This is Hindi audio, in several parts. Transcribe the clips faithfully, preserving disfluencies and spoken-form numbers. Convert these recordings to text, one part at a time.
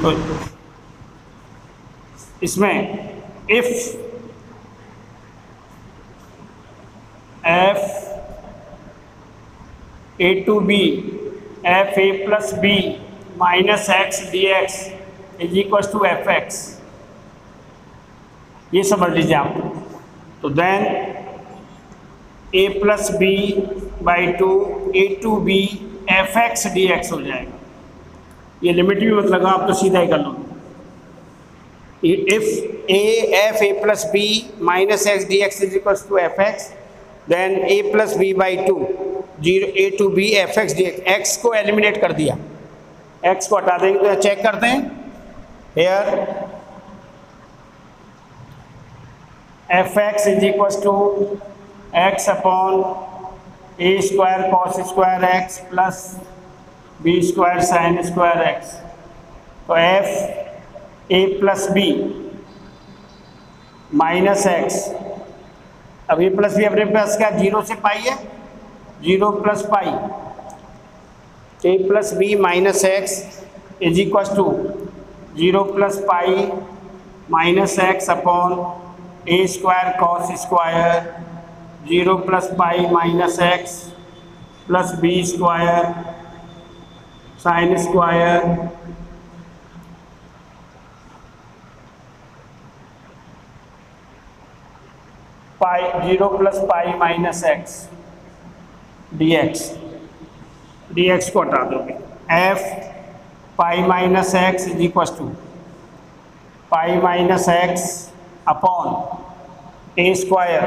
तो इसमें if f a to b f a plus b minus x d x is equal to f x, ये समझ लीजिए आप। तो then a plus b by two a to b f x d x हो जाएगा। ये लिमिट भी मत लगा, आप तो सीधा ही कर लो। If a f a plus b minus x d x is equal to f x, then a plus b by two zero a to b f x d x. X को एलिमिनेट कर दिया, एक्स को हटा देंगे तो चेक करते हैं। Here f x is equal to x upon a square cos square x plus b square sin square x. तो f a plus b minus x, अब ए प्लस बी अपने पास क्या जीरो से पाई है, zero plus pi, a plus b minus x is equal to zero plus pi minus x upon a square cos square zero plus pi minus x plus b square sin square pi zero plus pi minus x d x. D x को हटा दोगे, f pi minus x is equal to pi minus x upon a square,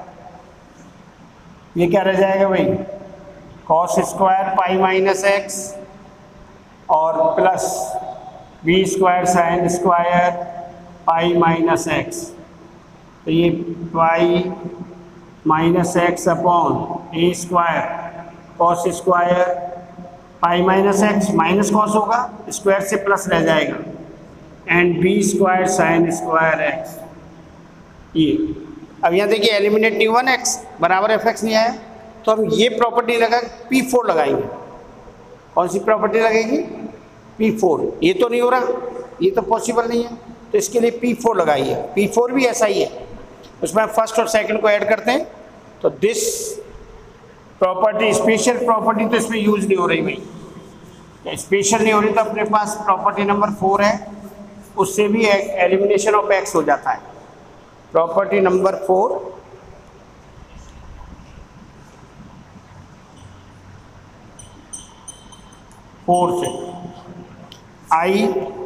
ये क्या रह जाएगा भाई, cos square pi minus x और plus b square sin square pi minus x. तो ये pi minus x upon a square cos square pi minus x, minus cos होगा स्क्वायर से प्लस रह जाएगा, and b square sin square x. ये अब यहाँ देखिए एलिमिनेट न्यू वन एक्स बराबर एफ एक्स नहीं आया, तो हम ये प्रॉपर्टी लगा पी फोर लगाएंगे। कौन सी प्रॉपर्टी लगेगी, पी फोर। ये तो नहीं हो रहा, ये तो पॉसिबल नहीं है, तो इसके लिए पी फोर लगाइए। पी फोर भी ऐसा ही है, उसमें फर्स्ट और सेकंड को ऐड करते हैं। तो दिस प्रॉपर्टी स्पेशल प्रॉपर्टी तो इसमें यूज नहीं हो रही भाई, स्पेशल नहीं हो रही, तो अपने पास प्रॉपर्टी नंबर फोर है, उससे भी एलिमिनेशन ऑफ एक्स हो जाता है। प्रॉपर्टी नंबर फोर, फोर से आई,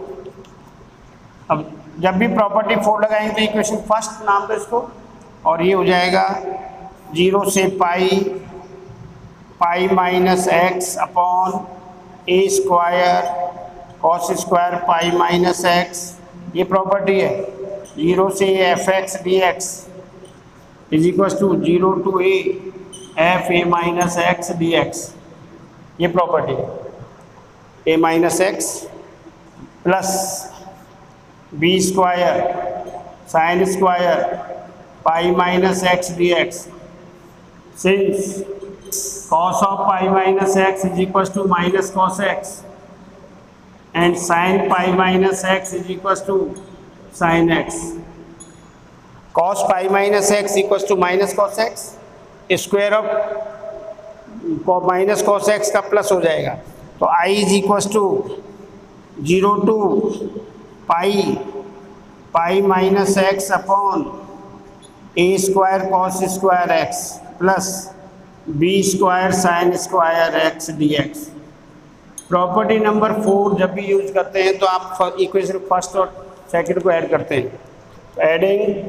अब जब भी प्रॉपर्टी फोर लगाएंगे तो इक्वेशन फर्स्ट नाम दो इसको, और ये हो जाएगा जीरो से pi pi minus x upon a square cos square pi minus x. ये प्रॉपर्टी है, जीरो से f x d x is equal to zero to a f a minus x d x. ये प्रॉपर्टी है, a minus x plus b square sin square pi minus x d x. Since cos of pi minus x is equals to minus cos x and sin pi minus x is equals to sin x. Cos pi minus x equals to minus cos x, square of minus cos x का प्लस हो जाएगा, तो i is equals to zero to pi pi minus x upon a square cos square x plus b square sin square x d x. Property number four जब भी यूज करते हैं तो आप इक्वेशन फर्स्ट और सेकंड को ऐड करते हैं। तो adding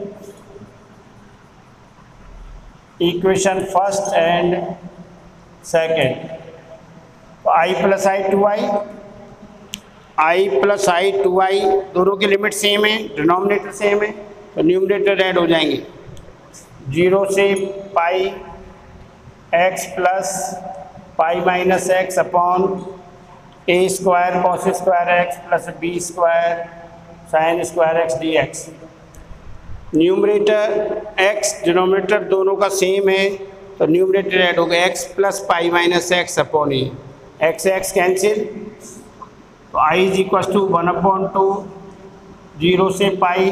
equation first and second, तो I plus I two I, I plus I two I, दोनों की लिमिट सेम है, डिनोमिनेटर सेम है, तो न्यूमरेटर ऐड हो जाएंगे। जीरो से pi x plus pi minus x upon a square cos square x plus b square sin square x d x. Numerator x denominator दोनों का सेम है, तो न्यूमरेटर ऐड हो गया x plus pi minus x upon a, x x cancel, तो i is equal to one upon two zero से पाई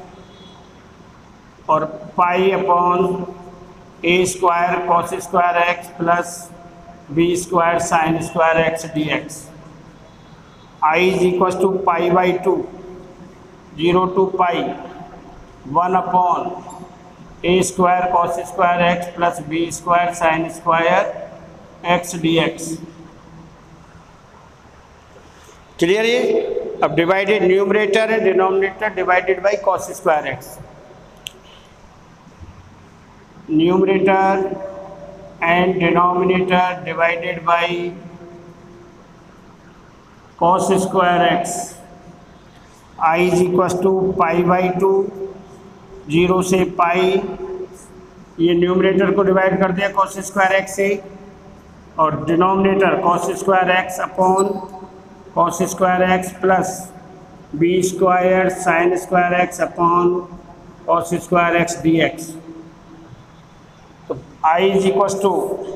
और pi upon a square cos square x plus b square sin square x d x. I is equal to pi by two zero to pi one upon a square cos square x plus b square sin square x d x. Clear ये? अब divided numerator and denominator divided by cos square x. Numerator and denominator divided by cos square x. I is equal to pi by two zero से पाई, ये न्यूमरेटर को डिवाइड कर दिया cos स्क्वायर एक्स से, और denominator cos square x upon cos square x plus b square sin square x upon cos square x d x. तो I is equal to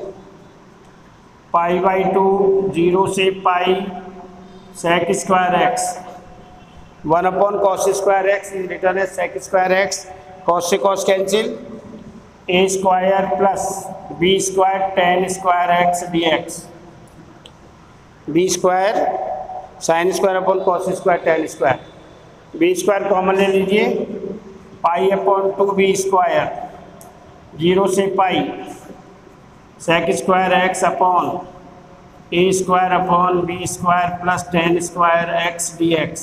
pi by two zero से pi sec square x one upon cos square x is return as sec square x, cos से cos cancel, a square plus b square tan square x d x, b square sin square upon cos square tan square, b square common ले लीजिए, pi upon two b square zero से pi sec square x upon a square upon b square plus tan square x d x.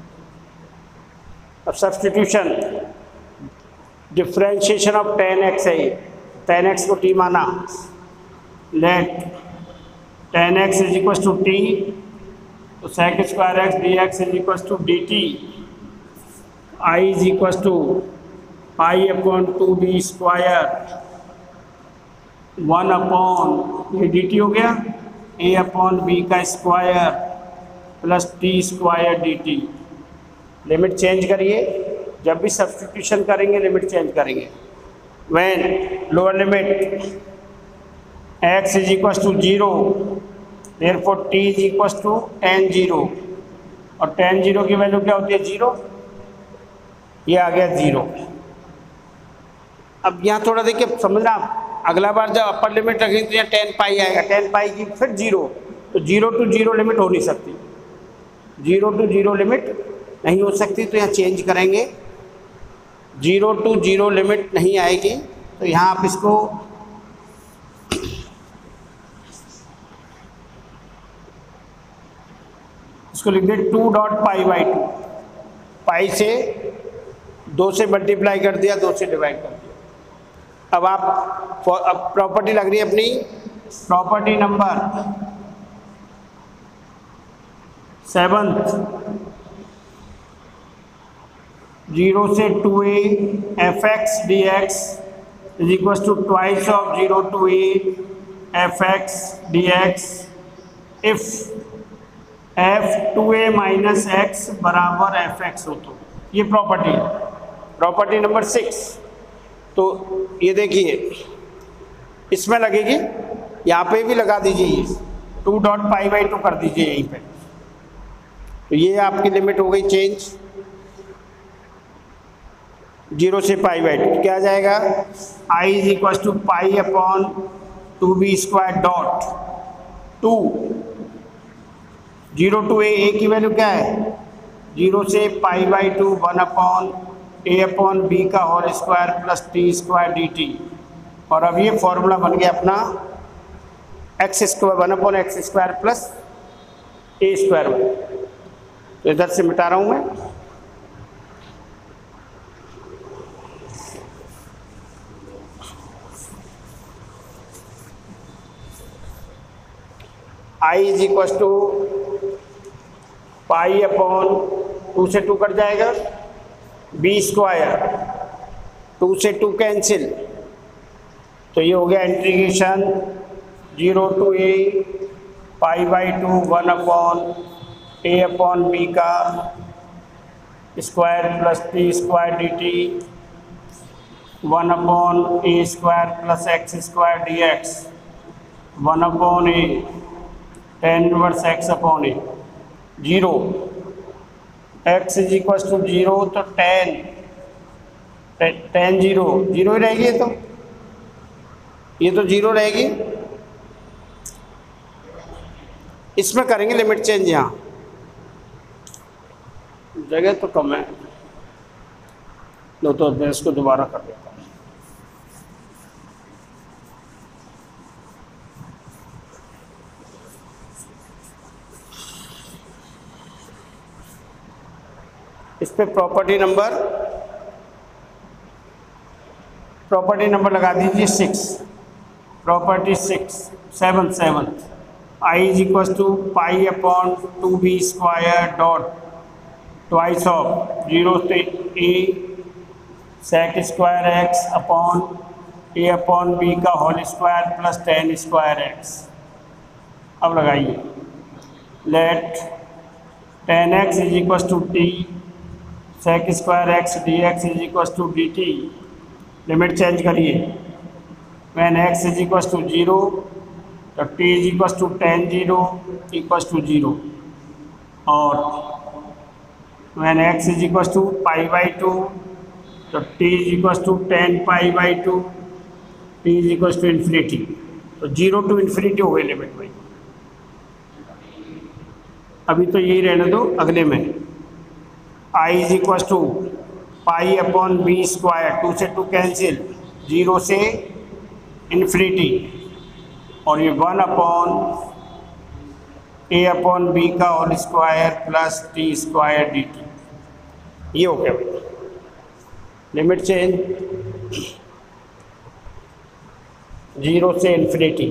अब substitution, differentiation of tan x है, टेन एक्स को टी माना, let tan x is equal to t, तो sec square x d x is equal to d t. I is equal to pi upon two b square one upon ये डी टी हो गया ए अपॉन बी का square plus t square d t. Limit change करिए, जब भी सब्सटीट्यूशन करेंगे लिमिट चेंज करेंगे। When lower limit x is equal to zero therefore t is equal to tan zero, और टेन जीरो की वैल्यू क्या होती है? जीरो। ये आ गया जीरो। अब यहाँ थोड़ा देखिए समझना, अगला बार जब अपर लिमिट रखेंगे तो यहाँ टेन पाई आएगा, टेन पाई की फिर जीरो, तो जीरो टू जीरो लिमिट हो नहीं सकती, जीरो टू जीरो लिमिट नहीं हो सकती, तो यहाँ चेंज करेंगे, जीरो टू जीरो लिमिट नहीं आएगी, तो यहाँ आप इसको इसको लिख दें two dot pi by two, pi से दो से मल्टीप्लाई कर दिया, दो से डिवाइड कर दिया। अब आप अब प्रॉपर्टी लग रही है अपनी, प्रॉपर्टी नंबर सेवंथ, जीरो से to a f x d x is equal to twice of zero to a f x d x if f two a minus x बराबर एफ एक्स हो। तो ये प्रॉपर्टी है, प्रॉपर्टी नंबर सिक्स। तो ये देखिए इसमें लगेगी, यहाँ पे भी लगा दीजिए, ये two dot pi by two कर दीजिए यहीं पे। तो ये आपकी लिमिट हो गई चेंज, जीरो से पाई बाई टू क्या आ जाएगा? I is equal to pi upon two b square dot two, zero to a, a की वैल्यू क्या है? जीरो से pi by two one upon a upon b का whole square plus t square d t. और अब ये फॉर्मूला बन गया अपना x square one upon x square plus a square one. तो इधर से मिटा रहा हूँ मैं, I is equal to pi upon two से टू कट जाएगा, बी स्क्वायर टू से टू कैंसिल, तो ये हो गया integration zero to a pi by two one upon a upon b का square plus t square d t one upon a square plus x square d x one upon a tan inverse x upon a. Zero, x is equal to zero, तो टेन टेन जीरो जीरो ही रहेगी, तो ये तो जीरो रहेगी। इसमें करेंगे लिमिट चेंज, यहाँ जगह तो कम है, लो तो मैं इसको दोबारा कर देता हूँ। इस पे प्रॉपर्टी नंबर प्रॉपर्टी नंबर लगा दीजिए six, property six seven seven I is equal to pi upon two b square dot twice of zero से a sec square x upon a upon b का whole square plus tan square x. अब लगाइए, let tan x is equal to t sec square x d x is equal to d t. Limit change करिए, when x is equal to zero तो t is equal to tan zero equal to zero, और when x is equal to pi by two तो t is equal to tan pi by two, t is equal to infinity. तो जीरो टू इन्फिनिटी हो गई लिमिट भाई। अभी तो यही रहने दो, अगले में I is equal to pi upon b square, two से टू कैंसिल, जीरो से इन्फिनिटी, और ये one upon a upon b का whole square plus t square d t. ये हो गया भाई लिमिट चेंज, जीरो से इन्फिनिटी,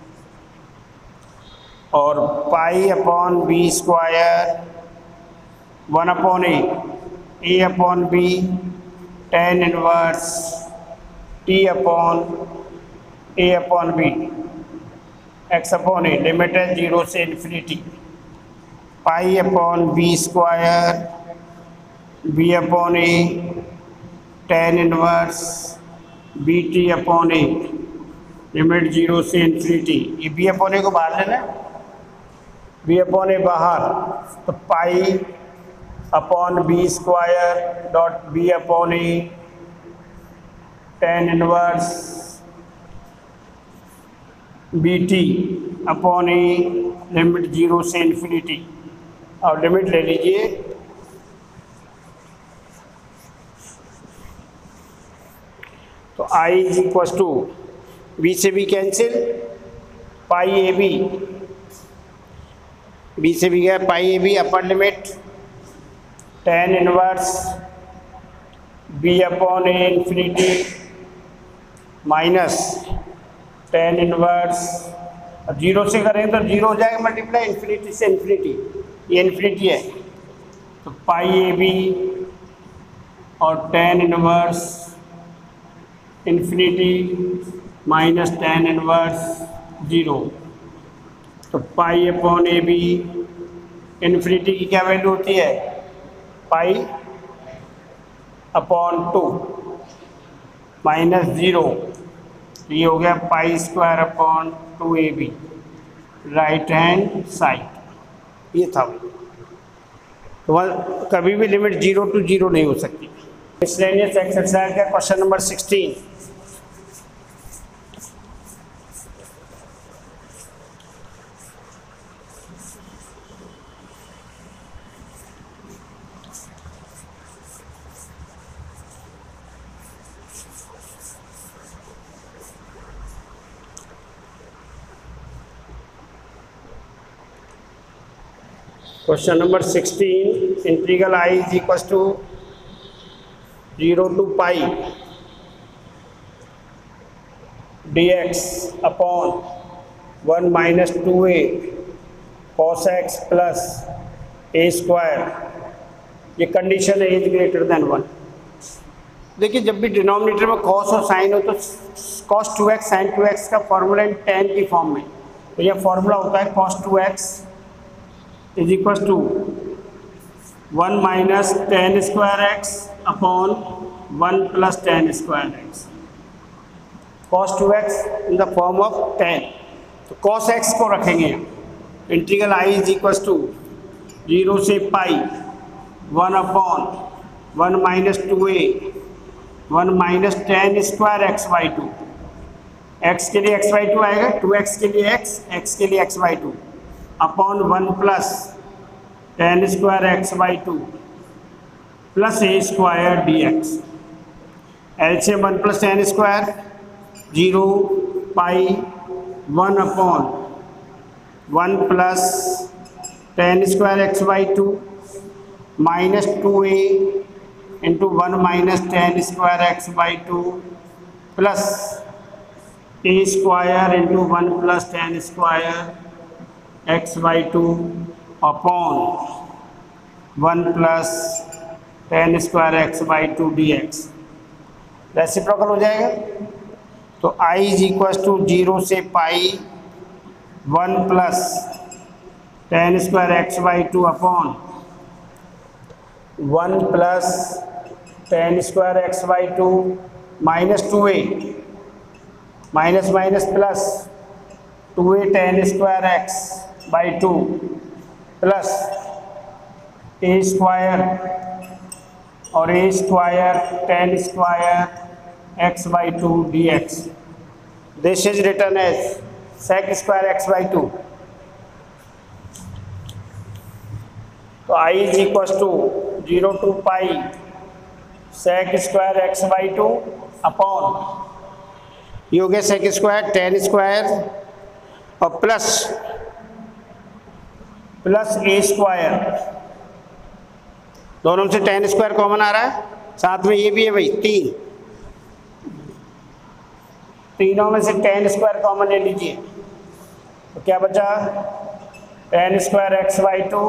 और pi upon b square one upon a a upon b tan inverse t upon a upon b x upon a. Limit है जीरो से infinity, pi upon b square b upon a tan inverse b t upon a. Limit zero से इन्फिनिटी, ये बी अपॉन ए को बाहर लेना, बी अपॉन ए बाहर, तो pi upon b square dot b upon a tan inverse b t upon a. Limit zero से इन्फिनिटी, और लिमिट ले लीजिए तो I is equal to b से b cancel, pi a b, b से बी गया pi a b, upper limit tan inverse b upon a infinity minus tan inverse, अब जीरो से करें तो जीरो हो जाएगा मल्टीप्लाई, इन्फिनिटी से इन्फिनिटी, ये इन्फिनिटी है, तो पाई ए बी और tan inverse infinity minus tan inverse zero, तो pi upon a b infinity की क्या वैल्यू होती है, pi upon two minus zero, तो ये हो गया pi square upon two a b right hand side. ये था, तो वह कभी भी लिमिट जीरो टू जीरो नहीं हो सकती। मिसलेनियस एक्सरसाइज का question number sixteen, question number sixteen, integral I is equal to zero to pi d x upon one minus two a cos x plus a square. ये कंडीशन है इज ग्रेटर देन वन। देखिए जब भी डिनोमिनेटर में कॉस और साइन हो तो cos two x sine two x का फॉर्मूला इन टेन की फॉर्म में, तो यह फॉर्मूला होता है cos two x is equal to one minus tan square x upon one plus tan square x, cos two x in the form of tan. तो कॉस एक्स को रखेंगे, integral I is equal to zero से pi one upon one minus two a one minus tan square x by two. X के लिए एक्स बाई टू आएगा, टू एक्स के लिए एक्स, एक्स के लिए x by two upon one plus tan square x by two plus a square d x. L से one plus tan square zero pi one upon one plus tan square x by two minus two a into one minus tan square x by two plus a square into one plus tan square x by two upon one plus tan square x by two d x. Reciprocal हो जाएगा। तो I is equal to zero से pi one plus tan square x by two upon one plus tan square x by two minus two a minus minus plus two a tan square x by two plus a square और a square tan square x by two d x. This is return as sec square x by two. तो I is equal to zero to pi sec square x by two upon ये हो गया सेक स्क्वायर टेन स्क्वायर और प्लस प्लस ए स्क्वायर, दोनों से टेन स्क्वायर कॉमन आ रहा है, साथ में ये भी है भाई तीन, तीनों में से टेन स्क्वायर कॉमन ले लीजिए। तो क्या बचा tan square x by two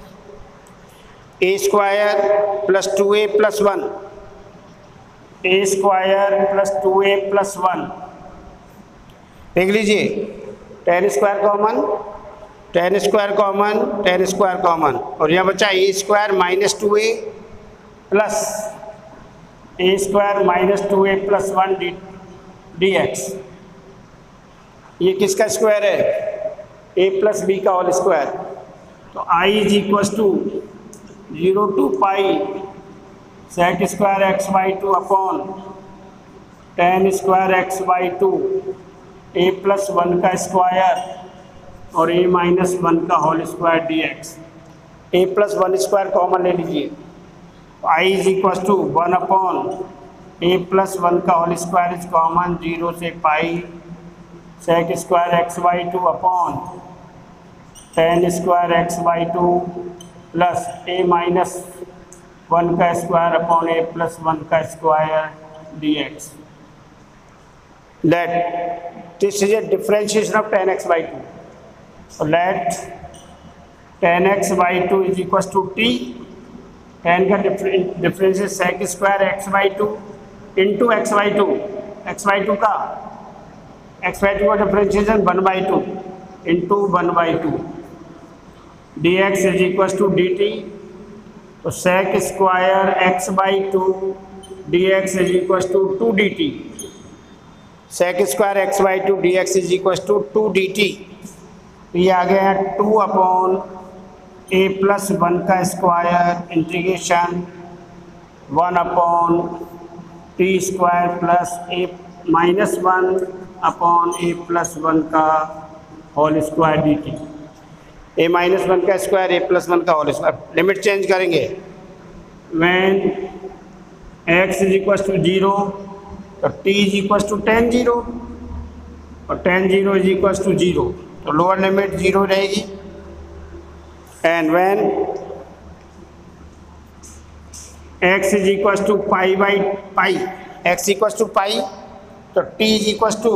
a square plus two a plus one a square plus two a plus one. देख लीजिए tan square common tan square common tan square common और यहाँ बचा a square minus two a plus a square minus two a plus one d d x. ये किसका स्क्वायर है? ए प्लस बी का होल स्क्वायर। तो I is equal to zero to pi sec square x by two upon tan square x by two a plus one का स्क्वायर और ए माइनस वन का whole square d x. A plus one square common ले लीजिए। I is equal to one upon a plus one का whole square is common zero से pi sec square x by two upon tan square x by two plus a minus one का square upon a plus one का square d x. Let this is a differentiation of tan x by two. So let tan x by two is equal to t, tan का डिफरेंस है sec square x by two into x by two, x by two का एक्स बाई टू का differentiation one by two into one by two d x is equal to d t. तो sec square x by two d x is equal to two d t. Sec square x by two d x is equal to two d t. ये आ गया है two upon a plus one का square integration one upon t square plus a minus one upon a plus one का whole square d t. A minus one का स्क्वायर ए प्लस वन का होल स्क्वायर। लिमिट चेंज करेंगे when x is equal to zero तो t is equal to tan zero और tan zero is equal to zero, तो लोअर लिमिट जीरो रहेगी। And when x is equal to pi by pi x equal to pi तो t is equal to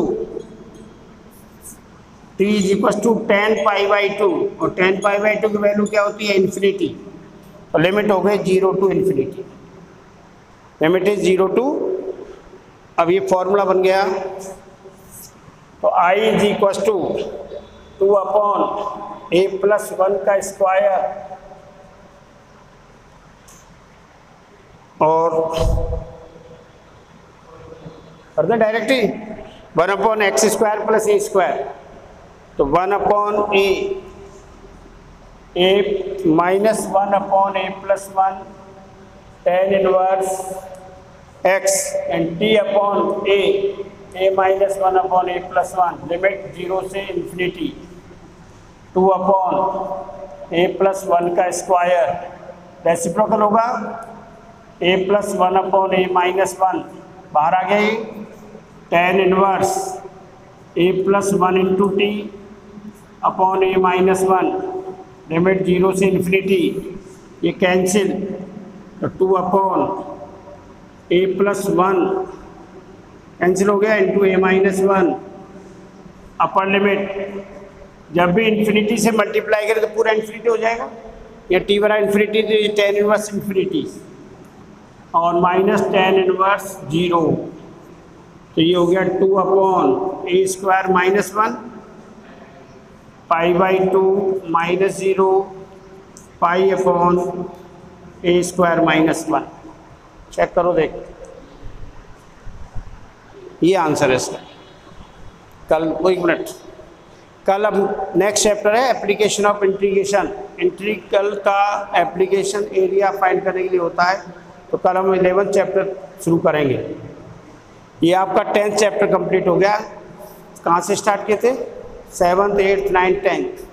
t is equal to tan pi by two और टेन पाई बाई टू की वैल्यू क्या होती है? इन्फिनिटी। तो लिमिट हो गई zero to infinity, limit is zero to. अब ये फॉर्मूला बन गया। तो I is equal to two upon a plus one का स्क्वायर और कर दें directly one upon x square plus a square. तो one upon a a minus one upon a plus one tan inverse x and t upon a a minus one upon a plus one limit zero से infinity two upon a plus one का स्क्वायर रेसिप्रोकल होगा a plus one upon a minus one बाहर आ गई ten inverse a plus one into t upon a minus one limit zero से इन्फिनिटी ये कैंसिल तो two upon a plus one cancel हो गया into a minus one upper limit जब भी इन्फिनिटी से मल्टीप्लाई करें तो पूरा इन्फिनिटी हो जाएगा या टी बरा इन्फिनिटी तो टेन इनवर्स इन्फिनिटी और माइनस टेन इनवर्स जीरो तो ये हो गया two upon a square minus one pi by two minus zero pi upon a square minus one check करो देख ये आंसर है इसका। कल एक मिनट कल अब नेक्स्ट चैप्टर है एप्लीकेशन ऑफ इंटीग्रेशन। इंटीग्रल का एप्लीकेशन एरिया फाइंड करने के लिए होता है तो कल हम इलेवेंथ चैप्टर शुरू करेंगे। ये आपका टेंथ चैप्टर कंप्लीट हो गया। कहाँ से स्टार्ट किए थे? Seventh eighth ninth tenth